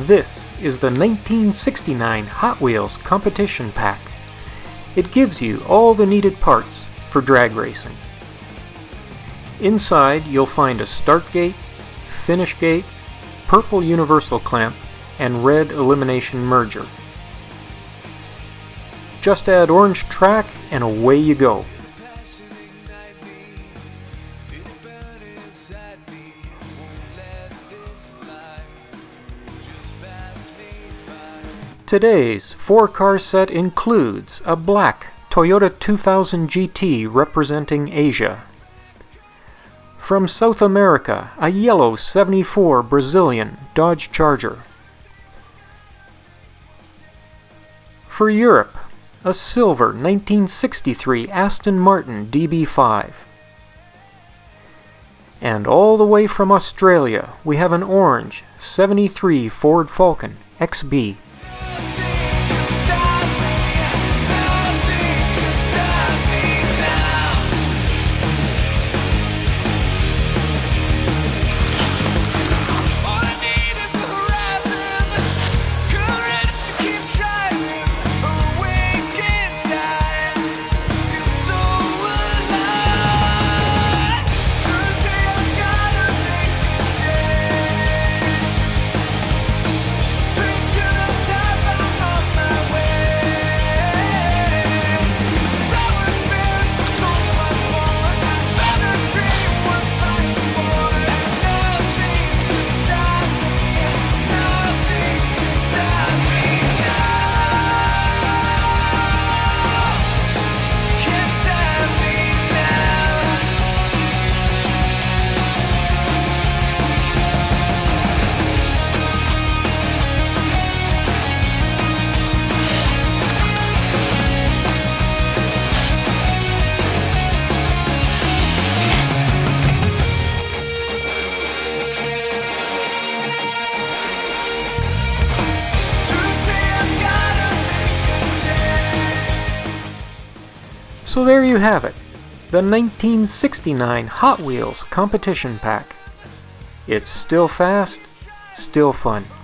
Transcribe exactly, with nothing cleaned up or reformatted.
This is the nineteen sixty-nine Hot Wheels Competition Pak. It gives you all the needed parts for drag racing. Inside you'll find a start gate, finish gate, purple universal clamp, and red elimination merger. Just add orange track and away you go. Today's four-car set includes a black Toyota two thousand G T representing Asia. From South America, a yellow seventy-four Brazilian Dodge Charger. For Europe, a silver nineteen sixty-three Aston Martin D B five. And all the way from Australia, we have an orange seventy-three Ford Falcon X B. So there you have it, the nineteen sixty-nine Hot Wheels Competition Pak. It's still fast, still fun.